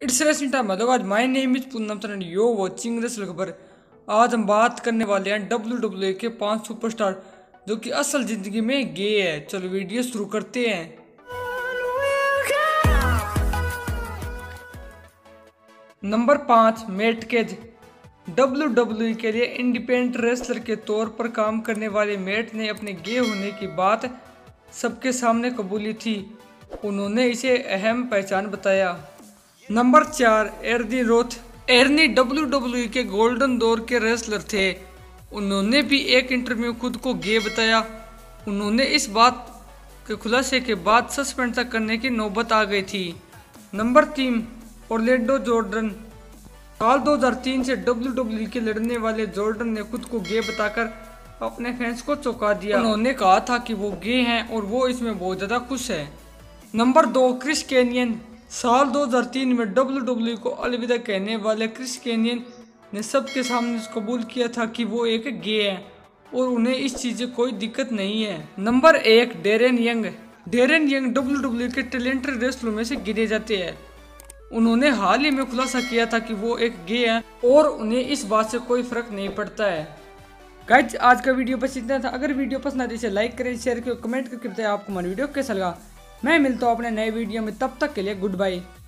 It's wrestling time. Hello guys, my name is Poonam Tanan, you watching wrestle खबर। आज हम बात करने वाले हैं WWE के 5 सुपरस्टार जो कि असल जिंदगी में गे है। चलो वीडियो शुरू करते हैं। Number 5, mat cage. WWE के लिए इंडिपेंडेंट रेसलर के तौर पर काम करने वाले मैट ने अपने गे होने की बात सबके सामने कबूली थी। उन्होंने इसे अहम पहचान बताया। Number 4, Ernie Roth. Ernie WWE के गोल्डन दौर के रेसलर थे। उन्होंने भी एक इंटरव्यू में खुद को गे बताया। उन्होंने इस बात के खुलासे के बाद सस्पेंड तक करने की नौबत आ गई थी। Number 3, Orlando Jordan. साल 2003 से WWE के लड़ने वाले जॉर्डन ने खुद को गे बताकर अपने फैंस को चौंका दिया। उन्होंने कहा था कि वो गे हैं और वो इसमें बहुत ज़्यादा खुश है। Number 2, Chris Kanyon. साल 2003 में WWE को अलविदा कहने वाले क्रिस कैनियन ने सबके सामने कबूल किया था कि वो एक गे है और उन्हें इस चीज़ से कोई दिक्कत नहीं है। Number 1, Darren Young. Darren Young WWE के टैलेंटेड रेसलरों में से गिने जाते हैं। उन्होंने हाल ही में खुलासा किया था कि वो एक गे हैं और उन्हें इस बात से कोई फर्क नहीं पड़ता है। गाइस, आज का वीडियो बस इतना था। अगर वीडियो पसंद आती है इसे लाइक करें, शेयर करें, कमेंट करके बताएं आपको हमारा वीडियो कैसा लगा। मैं मिलता हूँ अपने नए वीडियो में, तब तक के लिए गुड बाय।